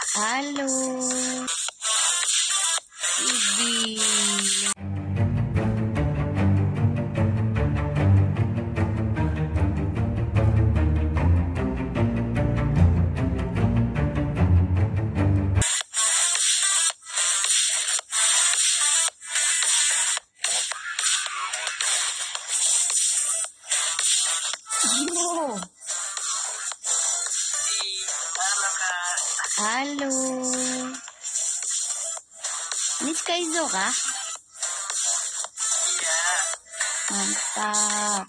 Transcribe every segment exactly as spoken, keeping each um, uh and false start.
Halo. Idi. Oh. Halo. Ini Skyzo kah? Iya. Mantap.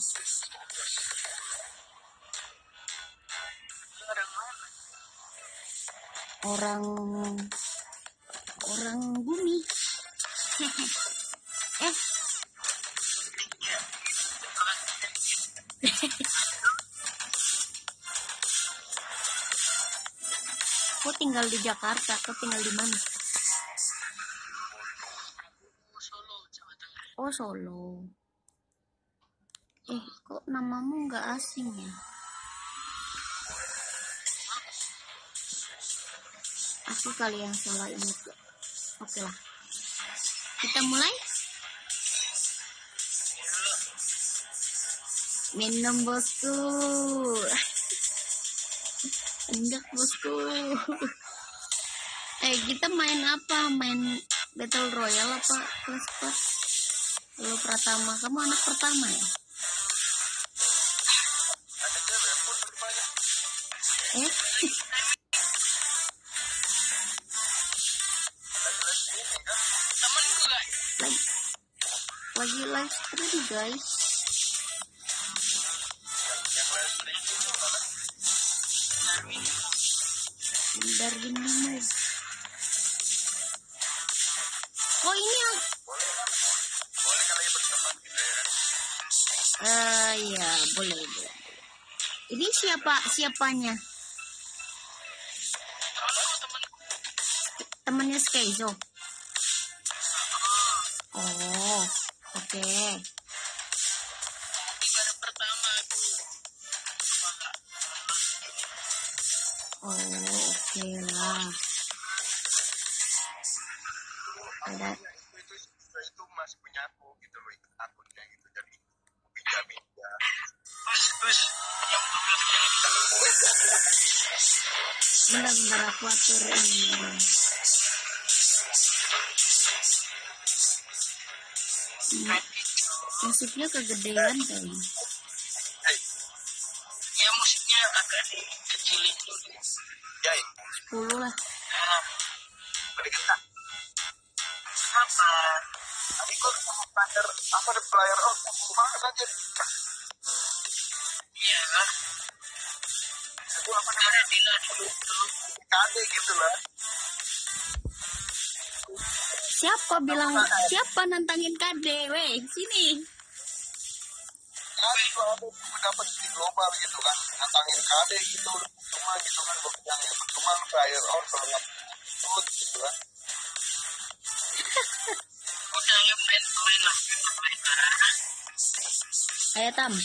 Orang orang bumi. eh. Kau tinggal di Jakarta, kau tinggal di mana? Solo, Jawa Tengah. Oh, Solo. Eh, kok namamu nggak asing ya? Aku kali yang salah ingat. Oke lah. Kita mulai. Minum bosku. Enggak bosku. Eh, kita main apa? Main Battle Royale apa Clash Clash? Lo pertama, kamu anak pertama ya? Ada cewek pun banyak. Eh? Lagi live streaming kan? Temen juga. Lagi, lagi live stream guys. Yang live streaming itu mana? Darwin. Darwin Limo. Oh ini ya? Boleh kan? Boleh kan lagi berteman gitu ya kan? Eh ya boleh boleh. Ini siapa siapanya? Kalau temenku. Temennya Skyzo. Oh, oke. Okay. Ini baru pertama aku. Oh, oke okay lah. Ada. Itu, itu, itu masih punya aku gitu loh, itu akunnya gitu. Jadi pinjamin ya. Terus, terus. Bentar, bentar aku atur ini. Hmm, musiknya kegedean kayaknya. Hey. Ya musiknya agak dikecilin dulu. Yai. sepuluh lah. Nah, beri kita. Apa? Tadi kok sama player, apa ada player out, banget aja. Iya lah. Itu apa namanya? Dila dulu dulu. Kade gitu lah. Siapa bilang siapa nantangin K D? Weh, sini. Kan itu ada dapat di global gitu kan, nantangin kade gitu, cuma gitu kan gue bilang ya, cuma player out kalau nggak shoot gitu kan. Udah ya main main lah, main lah. Ayo Tam.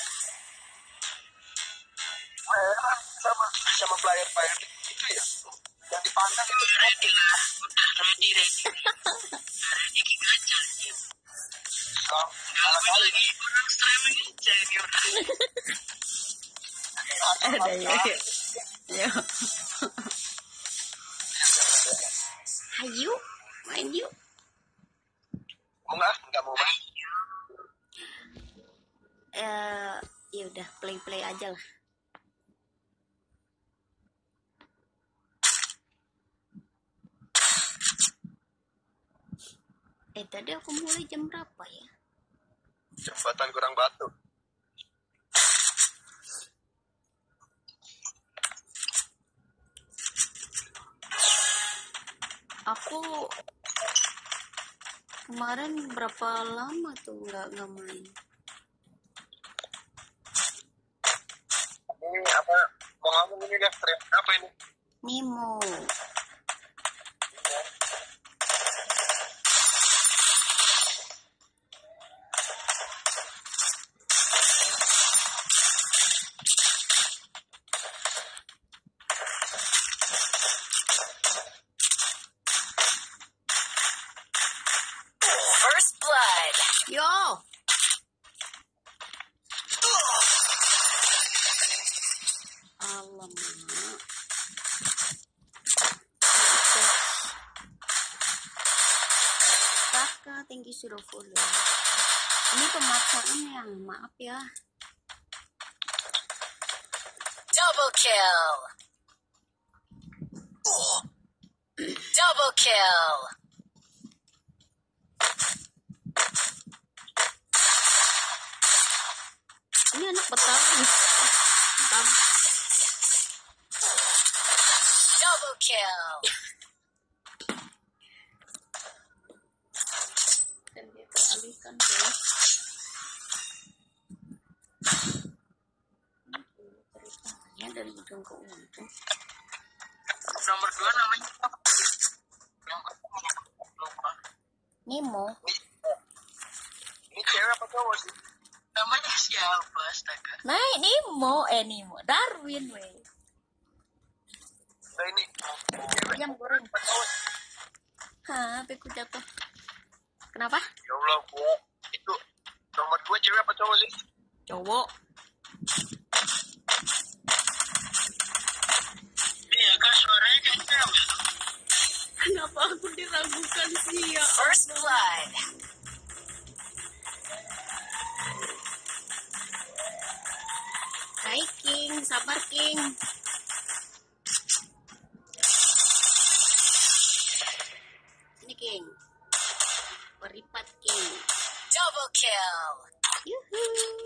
Main sama sama player player itu ya, yang dipandang itu ready lah, udah ready ready. Ready gagal sih. Kalau lagi orang streaming aja ini orang. Ada ya. Ya. Ayo, main yuk. Mau nggak? Nggak mau main. Eh, ya udah play play aja lah. Eh tadi aku mulai jam berapa ya? Jembatan kurang batu. Aku kemarin berapa lama tuh nggak nggak main. Ini apa? Mau ngomong ini live stream apa ini? Nemo. Alamak. Kakak, thank you sudah follow. Ini pemaksaan yang maaf ya. Double kill. Double kill. Ini anak Betawi. Betawi. Double kill. Dan dia teralihkan guys. Ceritanya dari ujung ke ujung. Nomor dua namanya apa? Yang lupa. Nemo. Ini cewek apa cowok sih? Namanya siapa, astaga? Nah, Nemo, eh Nemo, Darwin weh. Nah ini, cewek Ayam goreng. apa cowok sih? Hah, H P ku jatuh. Kenapa? Ya Allah, gua itu nomor dua cewek apa cowok sih? Cowok. Iya kan suaranya kayak cewek. Kenapa aku diragukan sih ya? First blood. Hai King, sabar King. Ini King. Beripat King. Double kill. Yuhu.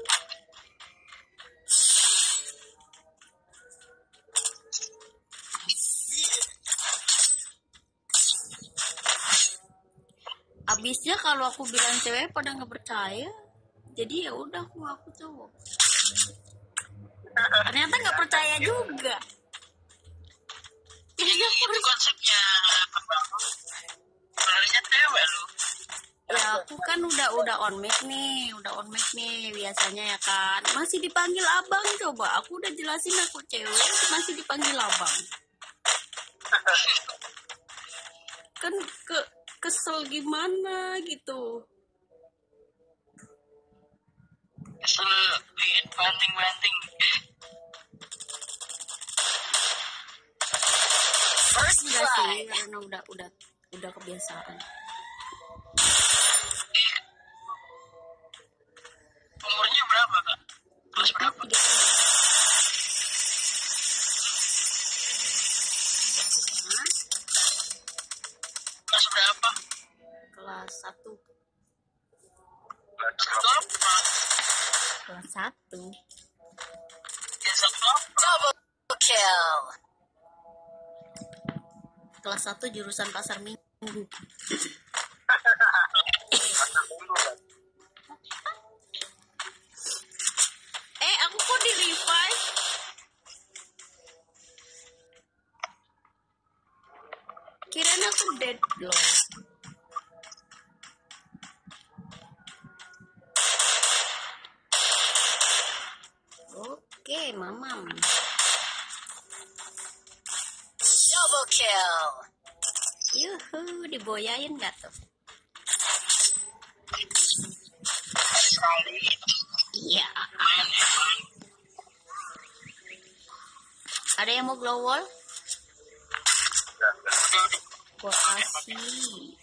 Abisnya kalau aku bilang cewek pada nggak percaya, jadi ya udah aku aku cowok. Ternyata nggak percaya juga. Ini Itu konsepnya apa? Sebenarnya cewek lu. ya aku kan udah udah on mic nih, udah on mic nih biasanya ya kan. Masih dipanggil abang coba. Aku udah jelasin aku cewek masih dipanggil abang. Kan ke kesel gimana gitu. Kesel bikin banting-banting. First Enggak sih, blood. karena udah udah udah kebiasaan. Umurnya berapa kak? Kelas berapa? Tiga tahun. Hah? Kelas berapa? Kelas satu. Kelas berapa? Kelas satu. Kelas berapa? Double kill. Kelas satu jurusan pasar minggu. Eh, aku kok di revive? Kirain aku dead loh. Oke, mamam. Double kill. Yuhu, diboyain gak tuh? Sekali. Iya. Main emang. Ada yang mau glow wall? Gua kasih.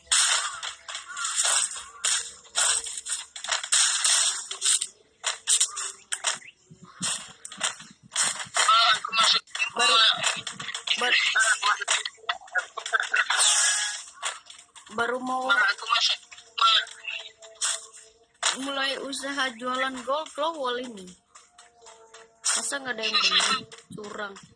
Ah, aku masuk. Baru bar, baru mau Ah, aku masuk. Ah, mulai usaha jualan gold glow wall ini. Masa nggak ada yang beli? Curang.